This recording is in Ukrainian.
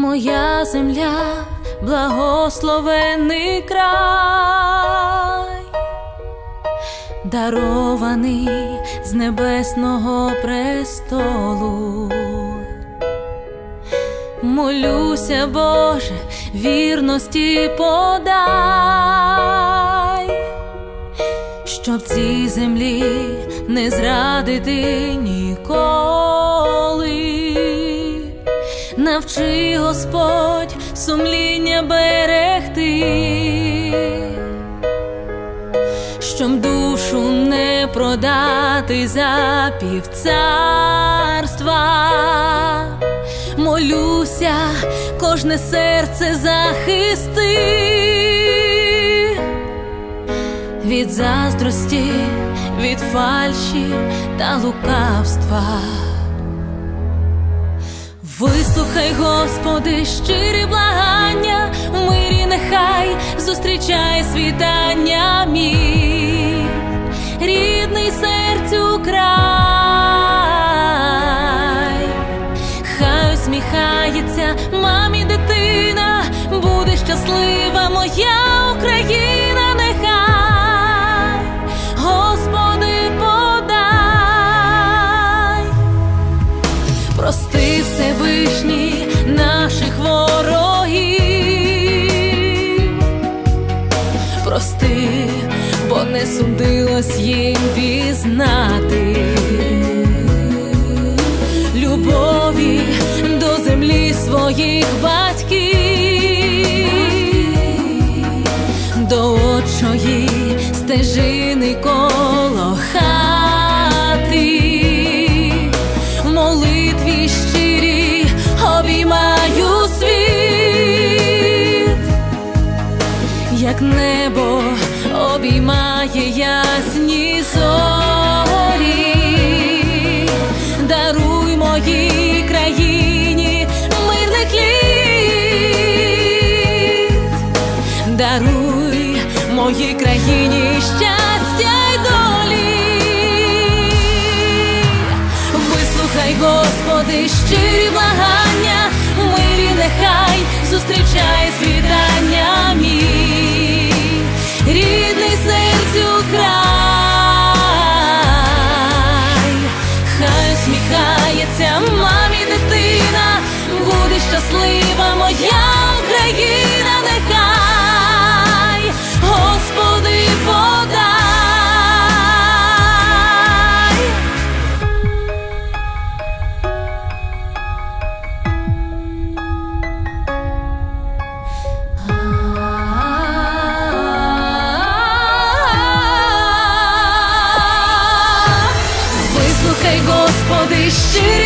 моя земля, благословений край, дарований з небесного престолу. Молюся, Боже, вірності подай, щоб цій землі не зрадити ніколи. Навчи, Господь, сумління берегти, щоб душу не продати за півцарства. Молюся, кожне серце захисти від заздрості, від фальші та лукавства. Вислухай, Господи, щирі благання, в мирі нехай зустрічає світання мій, рідний серцю край. Хай усміхається мамі дитина, буде щаслива моя Україна, нехай, Господи, подай. Прости, Всевишній, наших ворогів, прости, бо не судилось їм пізнати любові до землі своїх батьків, до отчої стежини коло хати. В молитві щирі обіймаю світ, як небо обіймає ясні зорі. Даруй моїй країні мирних літ, даруй моїй країні щастя й долі. Вислухай, Господи, щирі благання, в мирі нехай зустрічає світання мій, рідний серцю край. Хай усміхається мамі дитина, буде щаслива моя Україна, нехай, Господи, подай. Вислухай, Господи, щирі